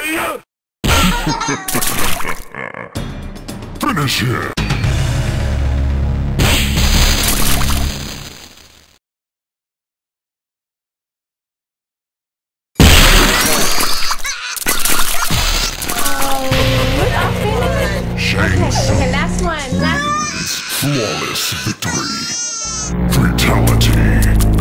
Finish him! Shang Okay, last one. Flawless victory. Fatality.